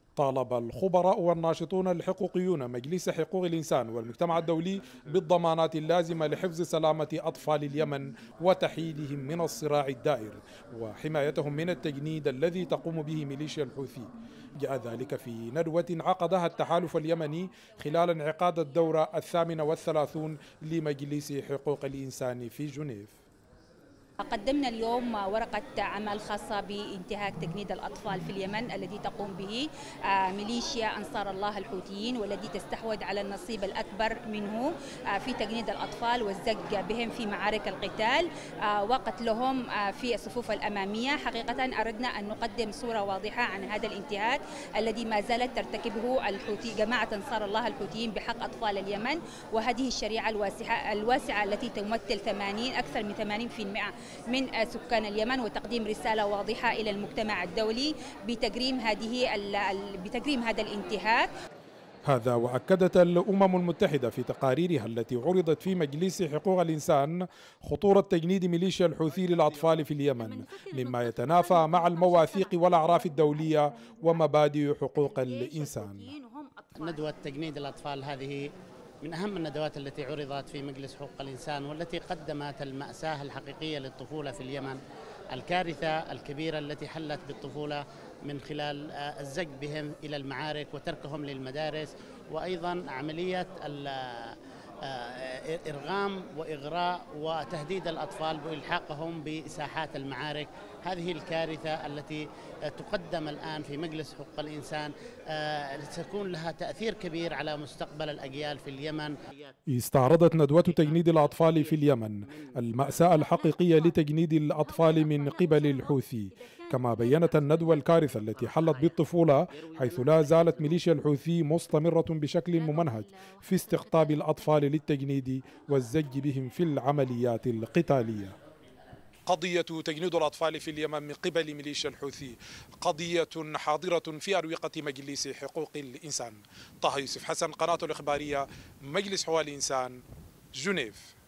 طالب الخبراء والناشطون الحقوقيون مجلس حقوق الإنسان والمجتمع الدولي بالضمانات اللازمة لحفظ سلامة أطفال اليمن وتحييدهم من الصراع الدائر وحمايتهم من التجنيد الذي تقوم به ميليشيا الحوثي. جاء ذلك في ندوة عقدها التحالف اليمني خلال انعقاد الدورة 38 لمجلس حقوق الإنسان في جنيف. قدمنا اليوم ورقة عمل خاصة بانتهاك تجنيد الأطفال في اليمن الذي تقوم به ميليشيا أنصار الله الحوثيين، والذي تستحوذ على النصيب الأكبر منه في تجنيد الأطفال والزج بهم في معارك القتال وقتلهم في الصفوف الأمامية. حقيقة أردنا أن نقدم صورة واضحة عن هذا الانتهاك الذي ما زالت ترتكبه جماعة أنصار الله الحوثيين بحق أطفال اليمن، وهذه الشريعة الواسعة التي تمثل أكثر من 80% من سكان اليمن، وتقديم رسالة واضحة إلى المجتمع الدولي بتجريم هذا الانتهاك. هذا وأكدت الأمم المتحدة في تقاريرها التي عرضت في مجلس حقوق الإنسان خطورة تجنيد ميليشيا الحوثي للأطفال في اليمن، مما يتنافى مع المواثيق والأعراف الدولية ومبادئ حقوق الإنسان. ندوة تجنيد الأطفال هذه من أهم الندوات التي عرضت في مجلس حقوق الإنسان، والتي قدمت المأساة الحقيقية للطفولة في اليمن، الكارثة الكبيرة التي حلت بالطفولة من خلال الزج بهم إلى المعارك وتركهم للمدارس، وأيضا عملية إرغام وإغراء وتهديد الأطفال بإلحاقهم بساحات المعارك. هذه الكارثة التي تقدم الآن في مجلس حقوق الإنسان ستكون لها تأثير كبير على مستقبل الأجيال في اليمن. استعرضت ندوة تجنيد الأطفال في اليمن المأساة الحقيقية لتجنيد الأطفال من قبل الحوثي، كما بيّنت الندوة الكارثة التي حلت بالطفولة، حيث لا زالت ميليشيا الحوثي مستمرة بشكل ممنهج في استقطاب الأطفال للتجنيد والزج بهم في العمليات القتالية. قضية تجنيد الأطفال في اليمن من قبل ميليشيا الحوثي قضية حاضرة في أروقة مجلس حقوق الإنسان. طه يوسف حسن، قناة الإخبارية، مجلس حقوق الإنسان، جنيف.